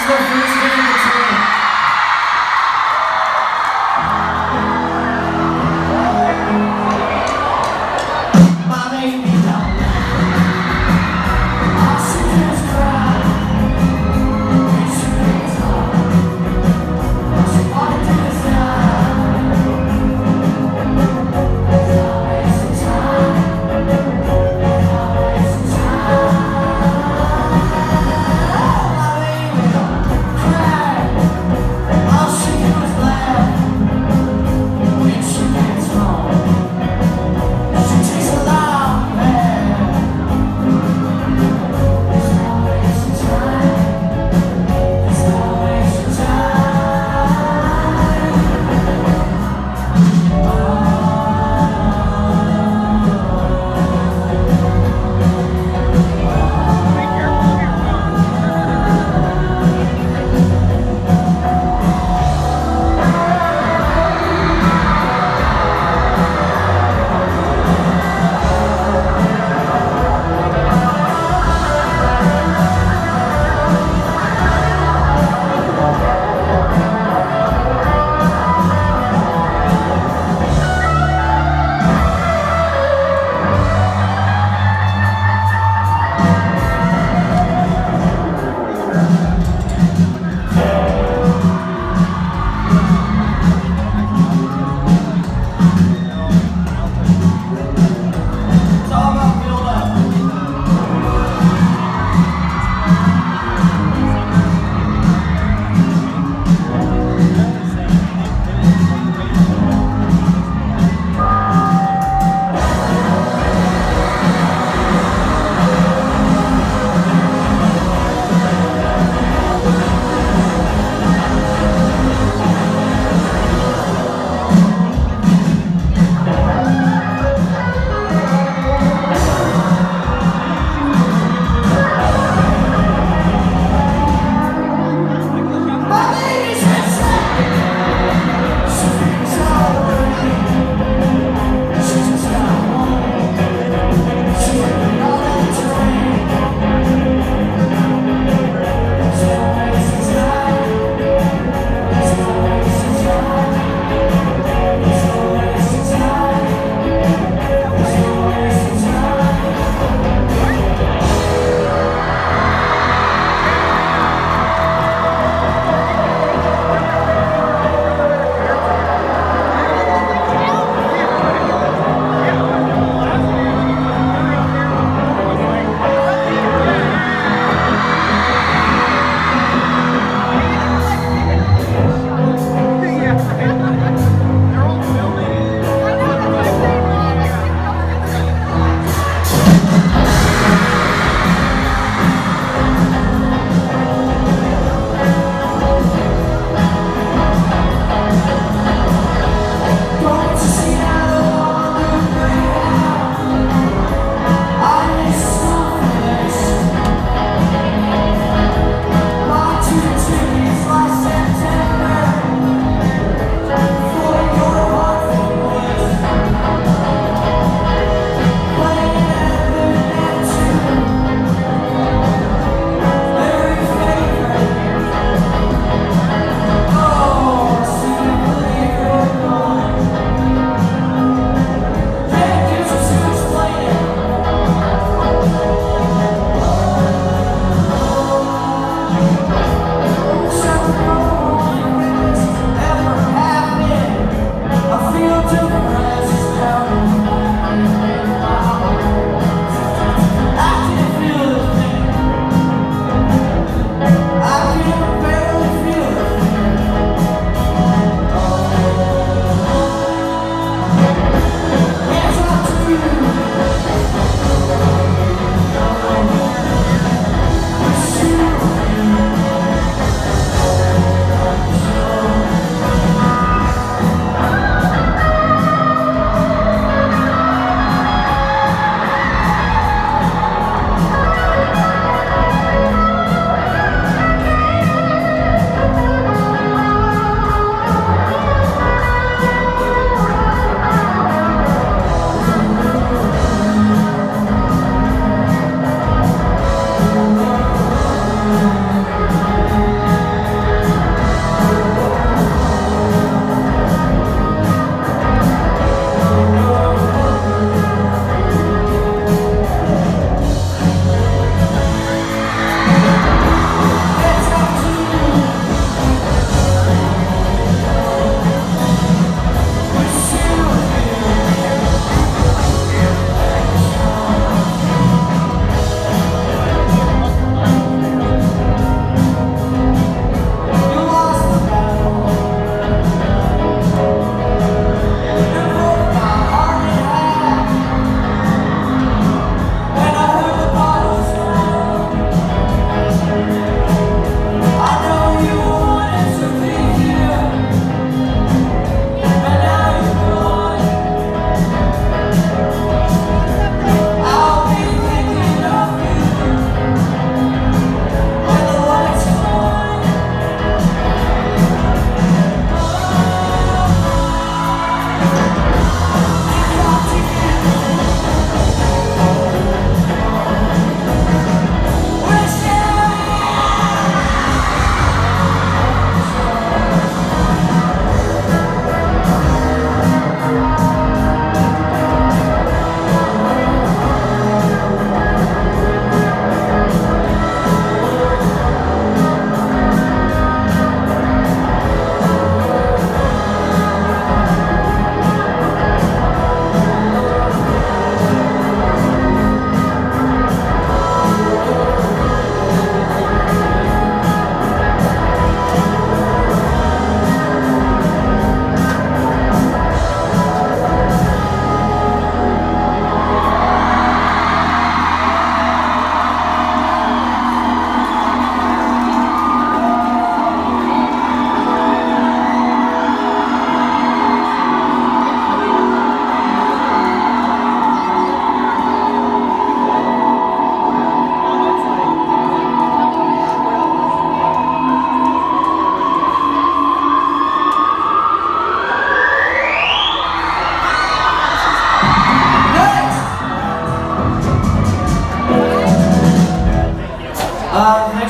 the first band that's here. My baby don't lie. All she does cry. And she plays hard. She wanna do this now. Without wasting time. Without wasting time. My baby don't cry.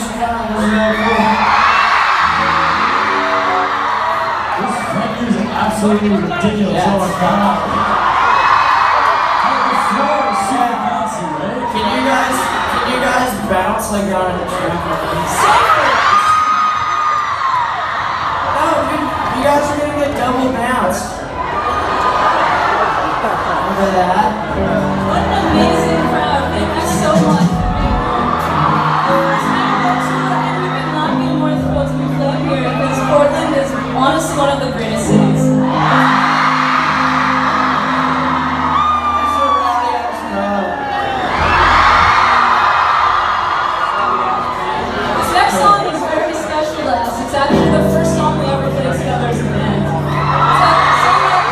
Thanks for coming. This is really cool. This venue is absolutely ridiculous. Yeah, Oh my god. The floor is super bouncy, right? Can you guys bounce like you're on a trampoline? No, dude, you guys are gonna get double bounced. Remember that? What an amazing crowd. Thank you so much for being here. And we could not be more thrilled to be playing here because Portland is honestly one of the greatest cities. It's a rowdy ass crowd. This next song is very special to us. It's actually the first song we ever played together as a band. It's a song about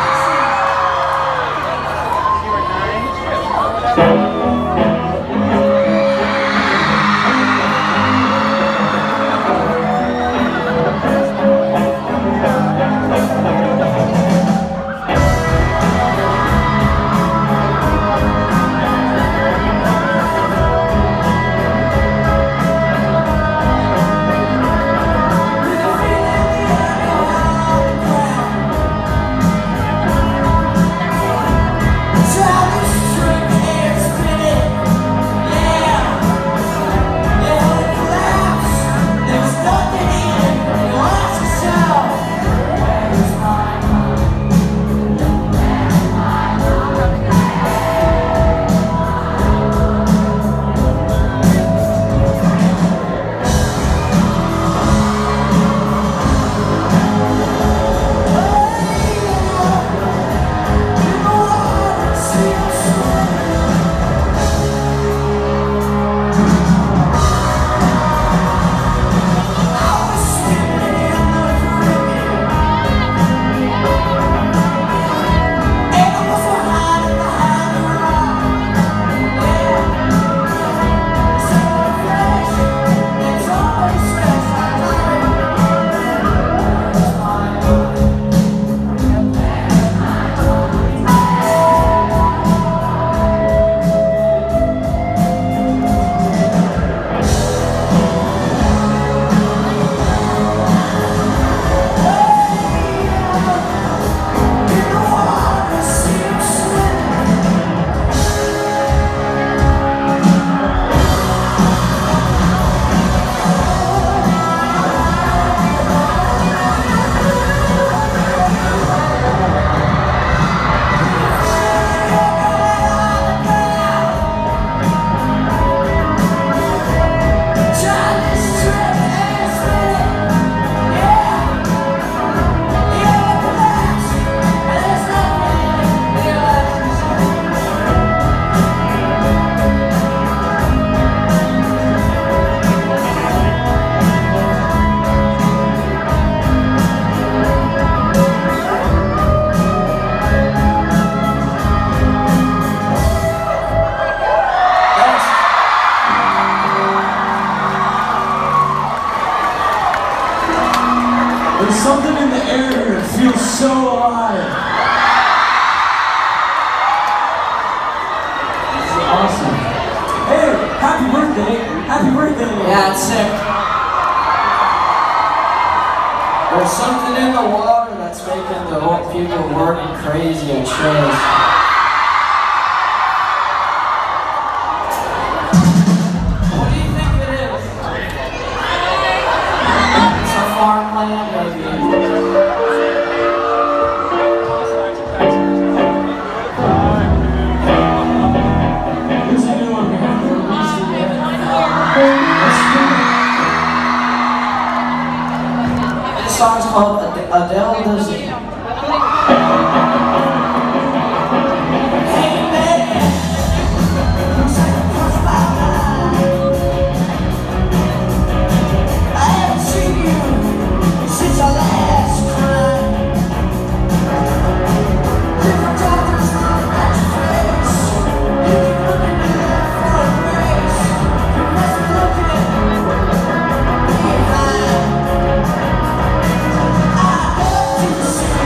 There's something in the air here. It feels so alive. It's awesome. Hey, happy birthday. Happy birthday. Yeah, it's sick. There's something in the water that's making the whole people working crazy at shows. What do you think it is? It's a farmland, maybe. Here's a new one. We haven't released it yet. This song's called Adele Does It. I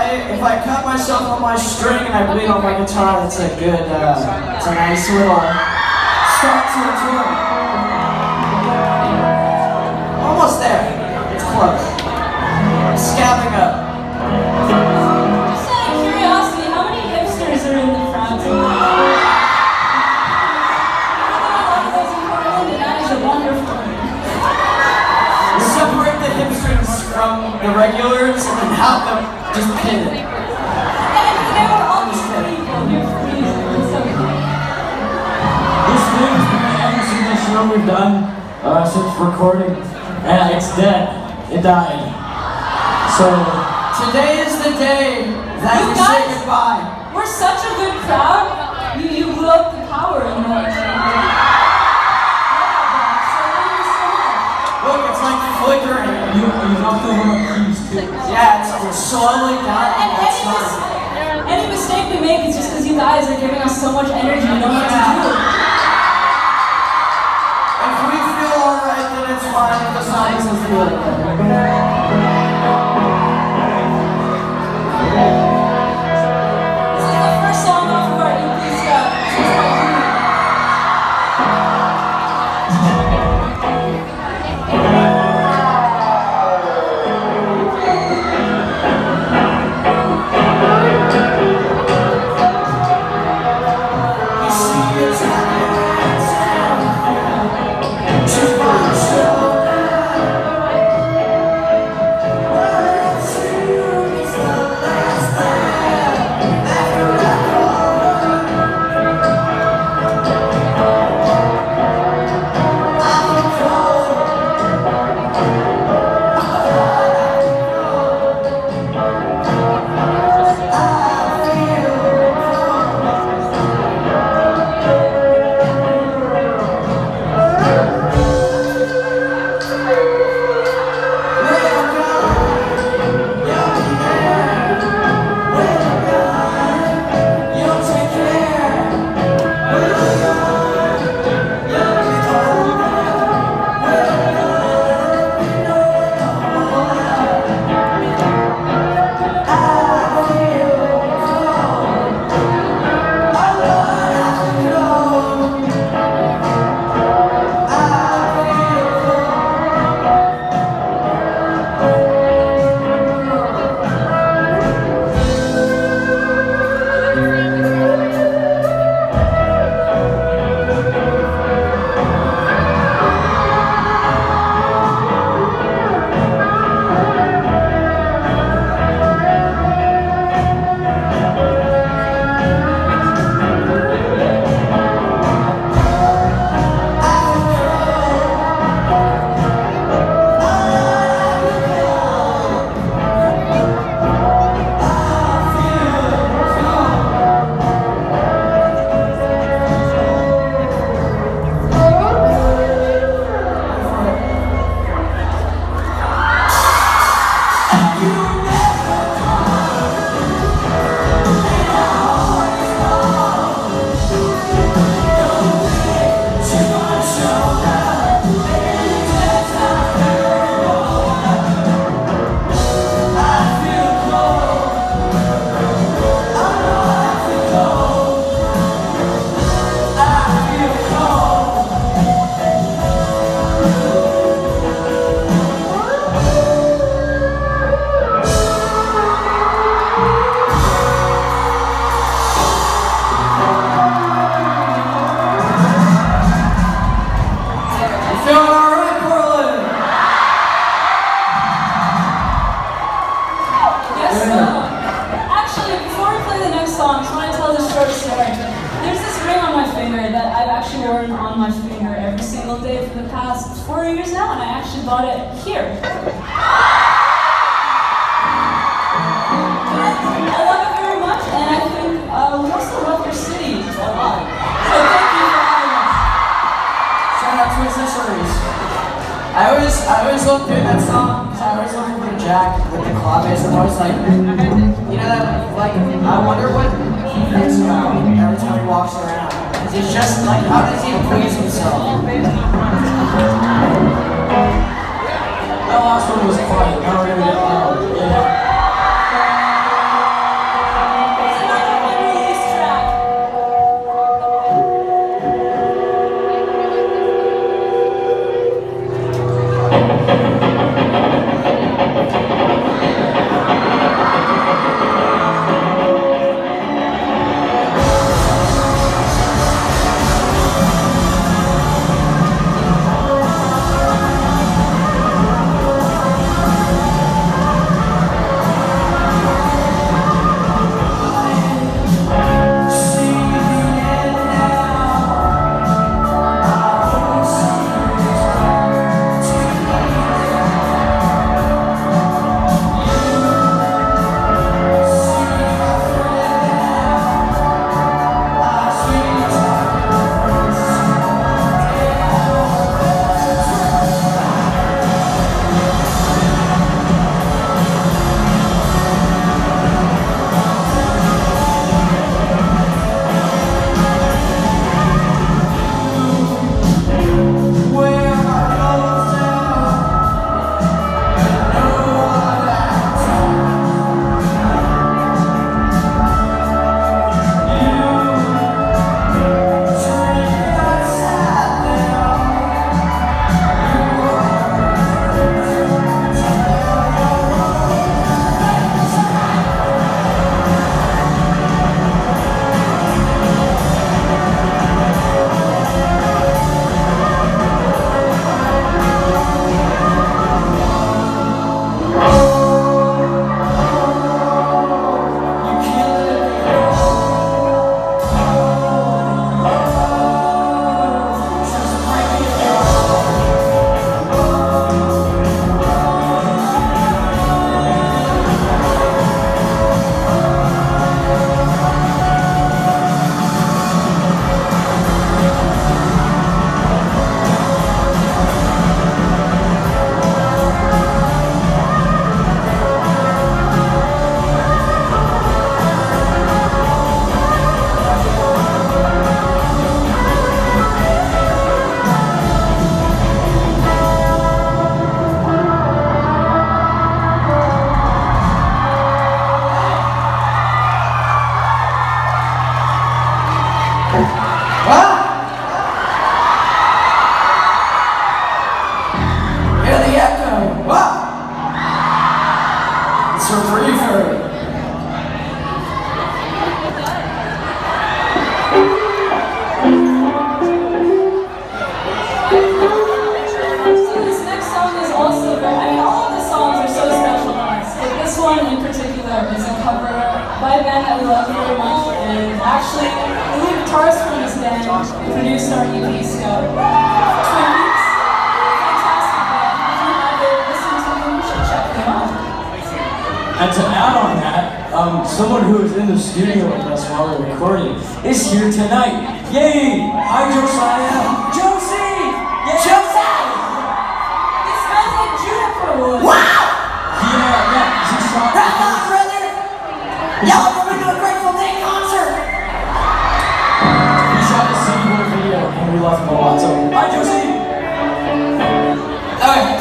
I cut myself on my string and I bleed on my guitar, that's a good, it's a nice little start to a tour. Almost there. It's close. Scabbing up. Just out of curiosity, how many hipsters are in the crowd tonight? That is a wonderful thing. Separate the hipsters from the regulars and then have them just pin it. And they were all just people here for music. It's so cool. This thing's been every single show we've done since recording, and it's dead. It died. So today is the day that You we guys- say goodbye. We're such a good crowd. You blew up the power, you know. So thank you so much. Look, it's like flickering. you knocked over my keys too. Yeah, it's slowly dying. And That's not. any mistake we make is just because you guys are giving us so much energy. You don't know what to do. If we feel alright, then it's fine. If the song doesn't feel it. This is the first song off of our EP stuff. You see, it's happening. Just by the shoulder. It's the last thing after I actually worn on my finger every single day for the past 4 years now, and I actually bought it here. I love it very much, and I think we also love your city a lot. So thank you for having us. Shout out to accessories. I always love doing that song because I always love for Jack with the claw bass. I'm always like, you know that, like, I wonder what he thinks about every time he walks around. Because he's just like, how does he please himself? That last one was quiet. Now we're gonna get loud. Yeah. by a band that we love very much, and actually, the lead guitarist from this band produced our EP, Scout. Twin Peaks, fantastic band. If you haven't listened to them, you should check them out. And to add on that, someone who was in the studio with us while we were recording is here tonight. Yay! Hi, Josiah! Josie! Yay! Josie! It smells like juniper wood. Wow! Yeah, he shot Right on, brother! Y'all remember to a Grateful Dead concert? He shot a single video and we love him a lot. So, hi, Josie! Alright.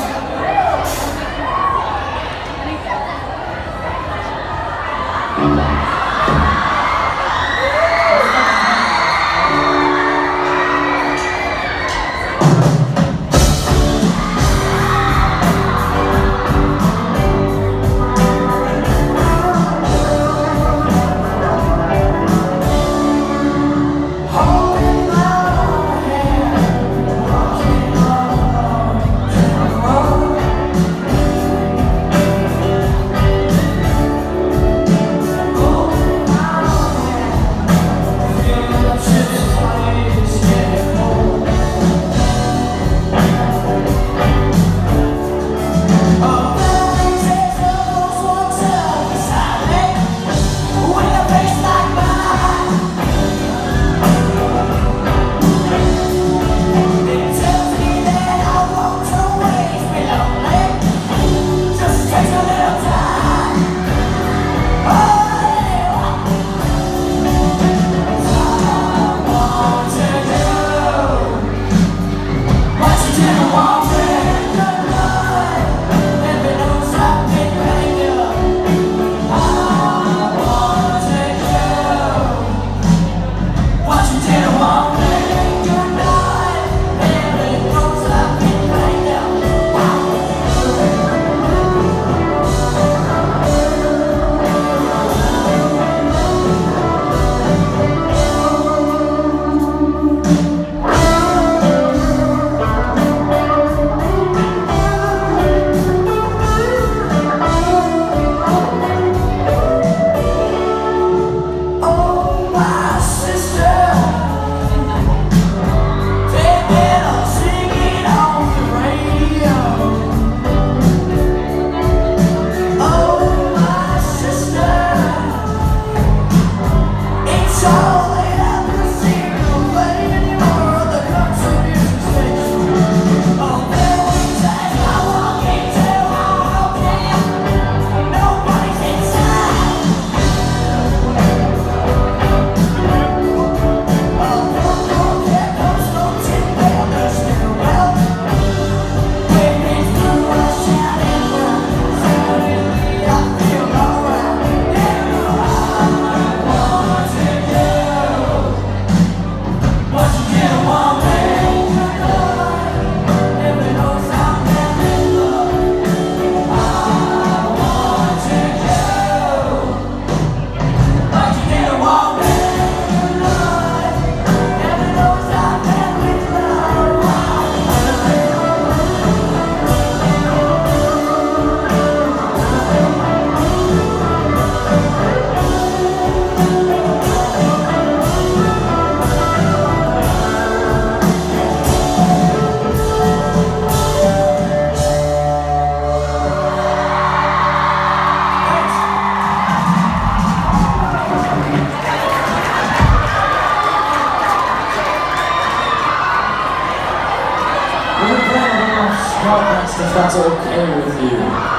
If that's okay with you.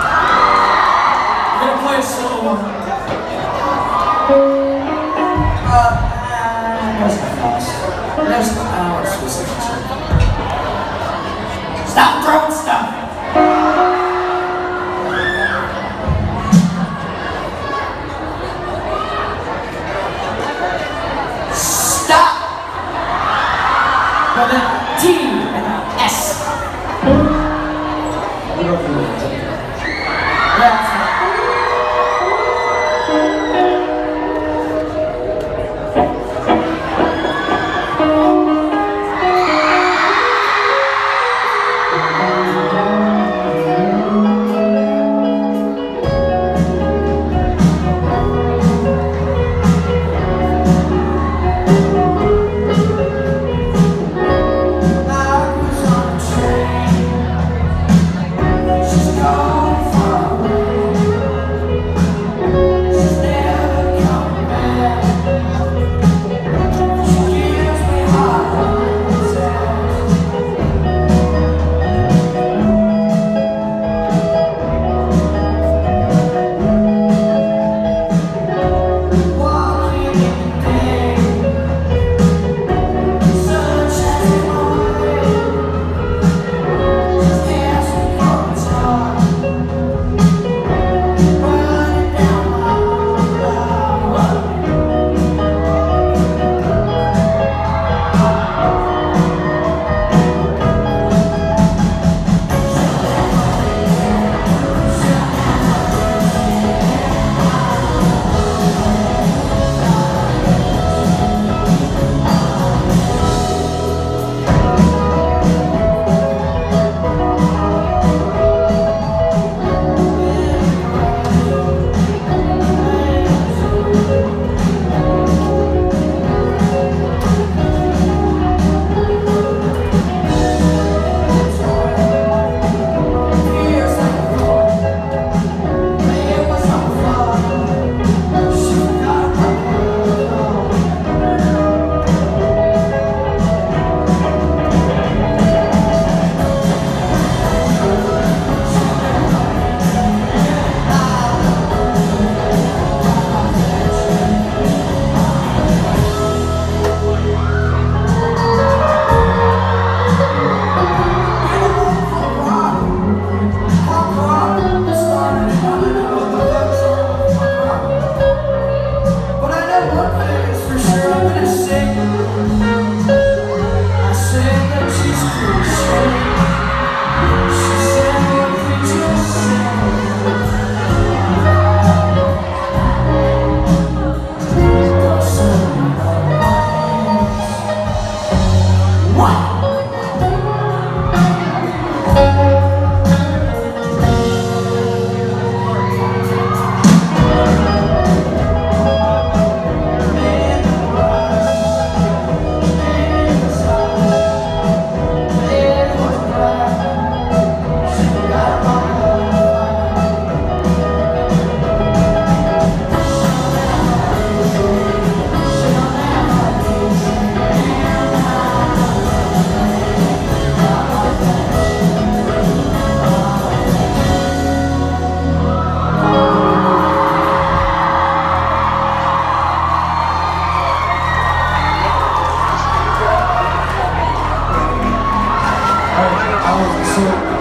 We're gonna play a song. There's no fast. There's no hours specific. Stop throwing stuff! Stop! With a T and an S.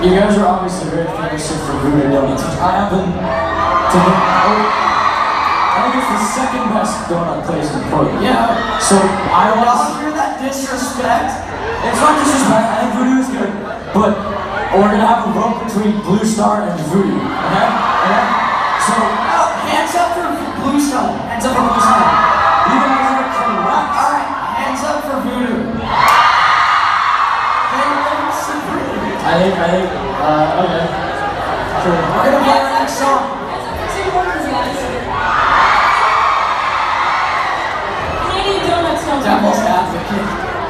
You guys are obviously very famous here for Voodoo Donuts, which I happen to think, I think it's the second best donut place in Portland. Yeah. So I want Y'all hear that disrespect? it's not disrespect, I think Voodoo is good, but we're gonna have a vote between Blue Star and Voodoo, okay? Okay? So, Hands up for Blue Star. Hands up for Blue Star. you guys are correct. Alright, hands up for Voodoo. I think, okay. Sure. We're gonna play our next song. Hands up for Tim Hortons, guys. Canadian donuts don't Devil's matter. advocate.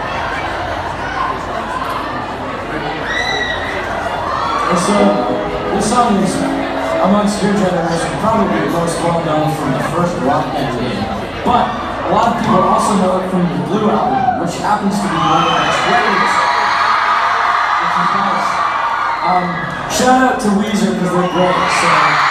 This song is, amongst your generation, probably the most well known from the first rock band name. But a lot of people also know it from the Blue album, which happens to be one of the next records. Which is nice. Shout out to Weezer because they're great. So.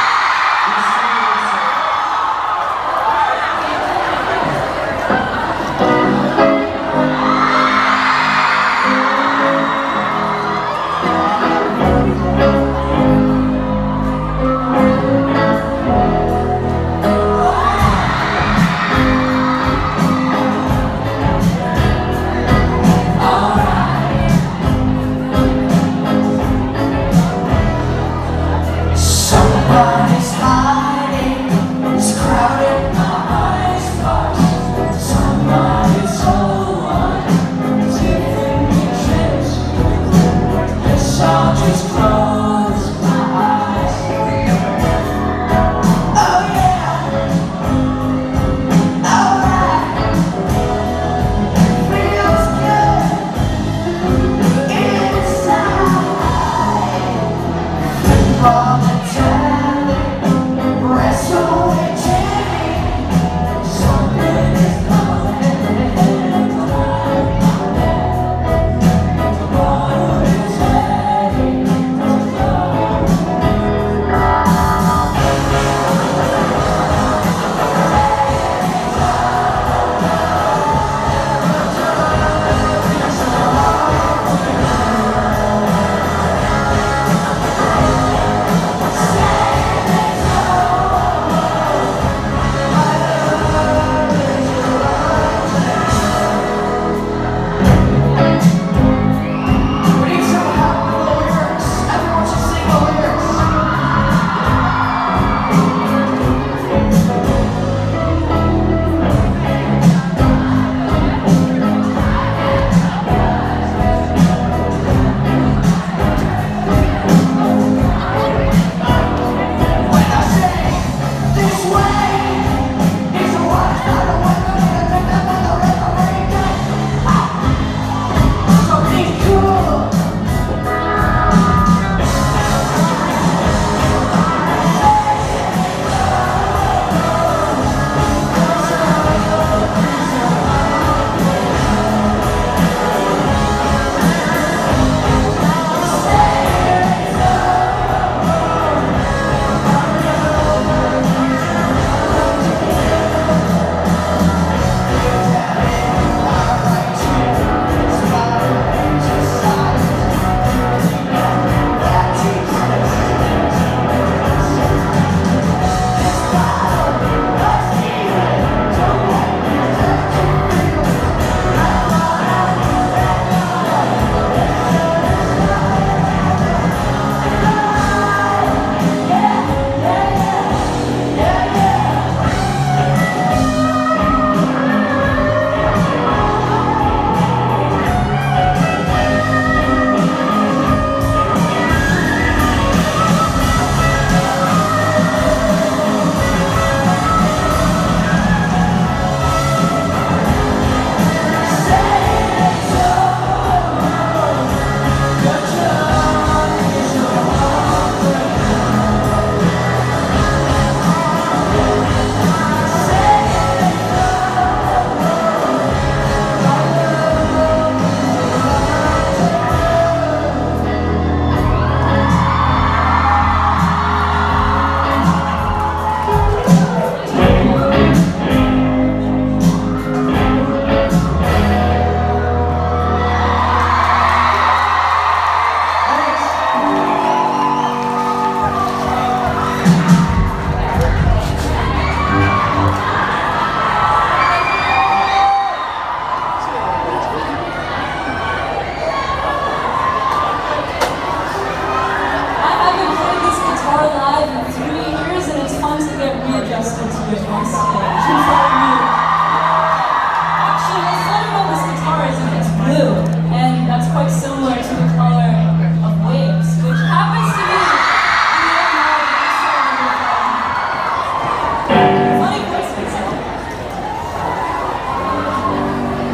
Somebody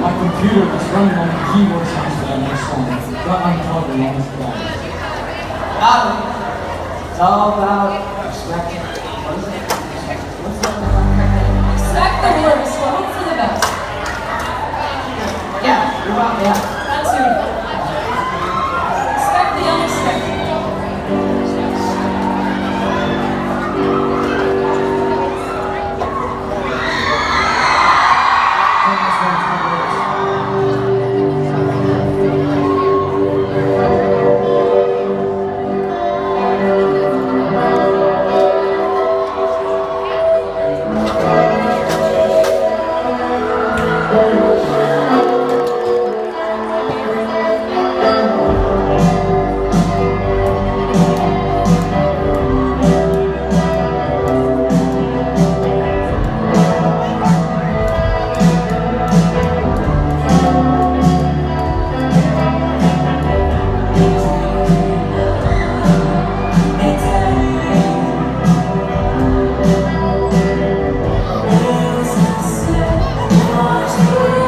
my computer that's running on the keyboard sounds for that next song. Got uncovered along with that. It's all about respecting. What is it? What's that? Expect the worst, but hope for the best. Yeah, you're right, yeah. That's who. Expect the unexpected. Thank you.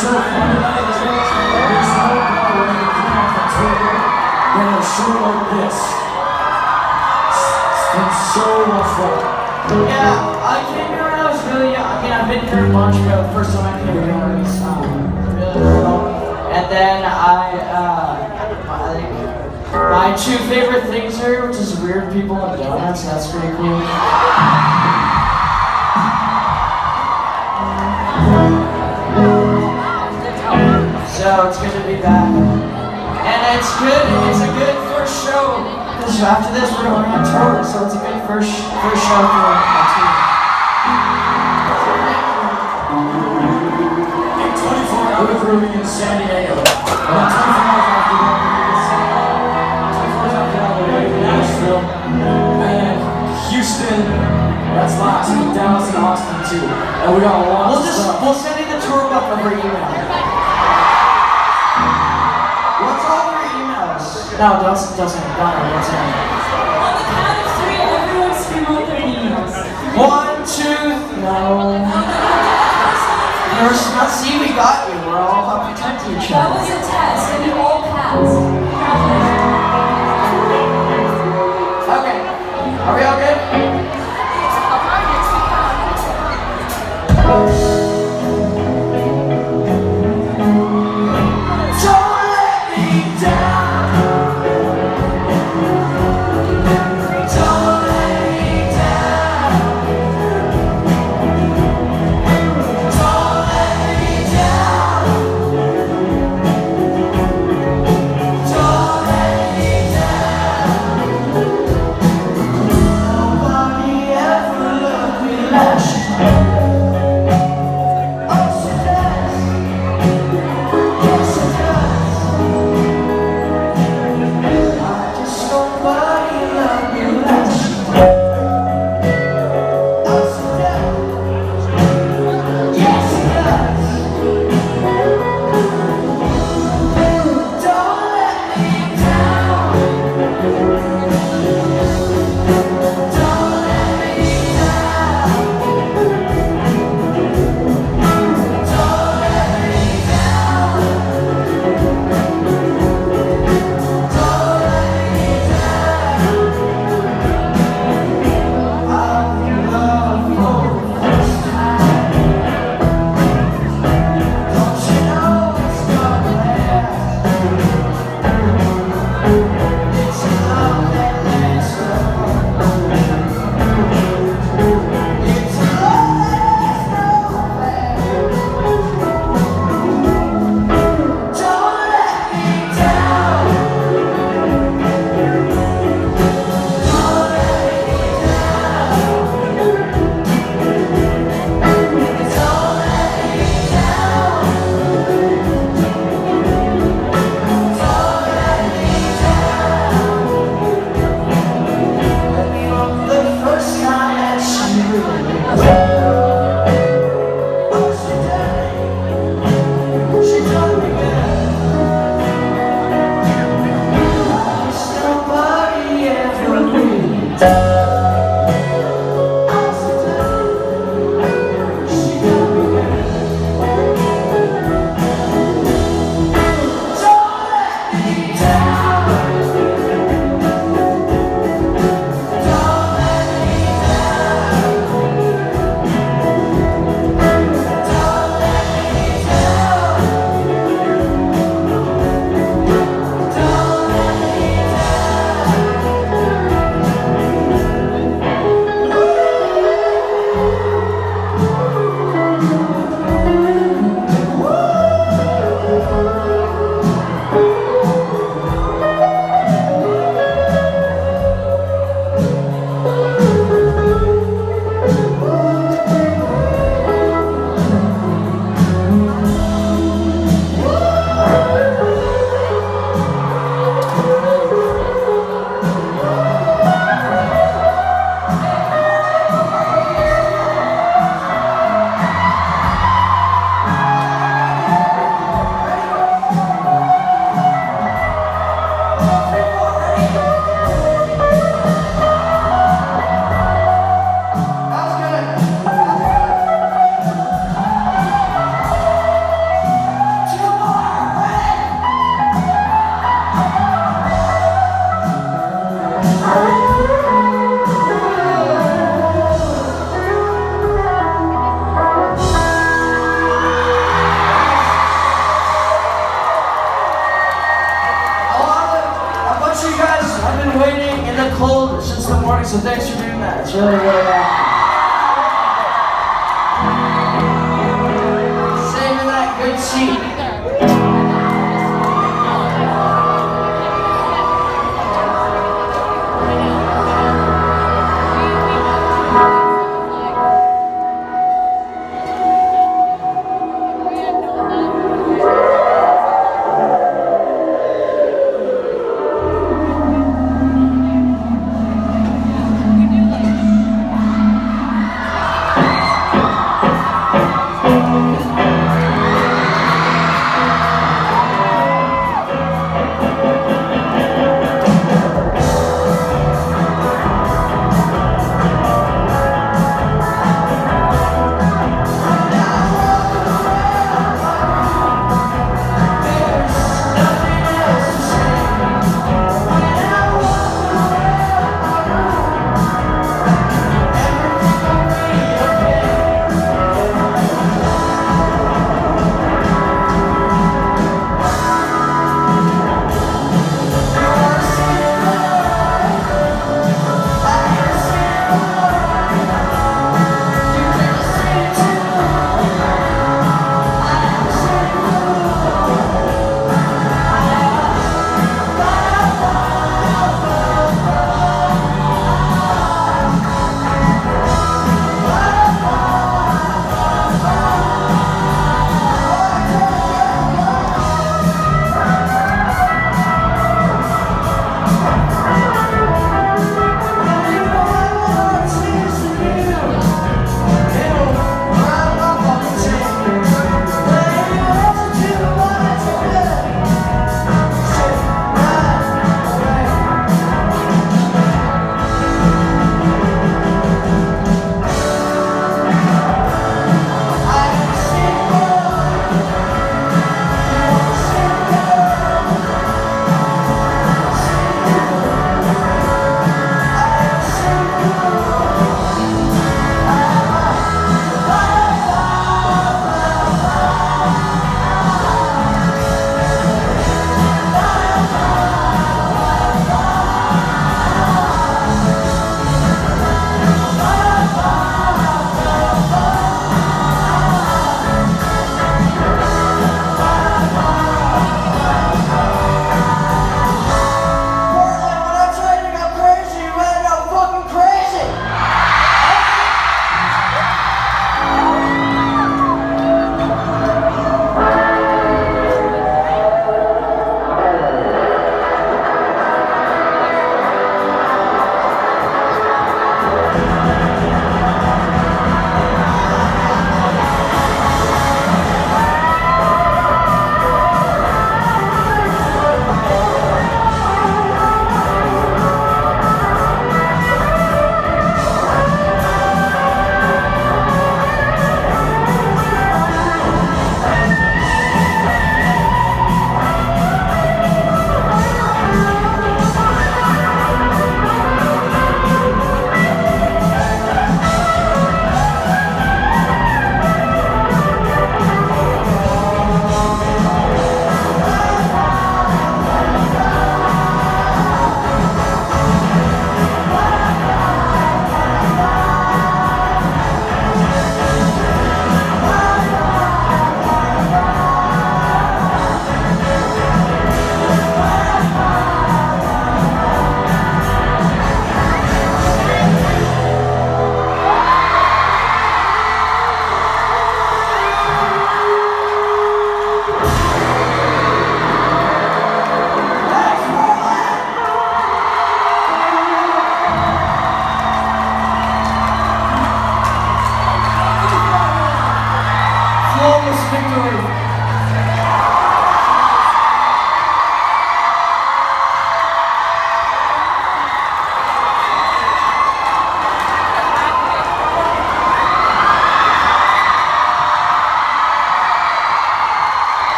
so fun tonight. There's no better way to come off the tour than a show like this. It's been so much fun. Yeah, I came here when I was really young. I mean, I've been here a bunch, but the first time I came here was really little. And then my two favorite things here, which is weird people and donuts. That's pretty cool. So it's good to be back. And it's good. It's a good first show. Because after this, we're going on tour, so it's a good first show for my team. 24 hours rooming in San Diego. About 24 hours after that, 24 hours after LA, Nashville, and Houston. That's last. And Dallas and Austin too. And we got a lot of stuff. We'll send you the tour book over email. What's all your emails? No, don't send it. Don't send it.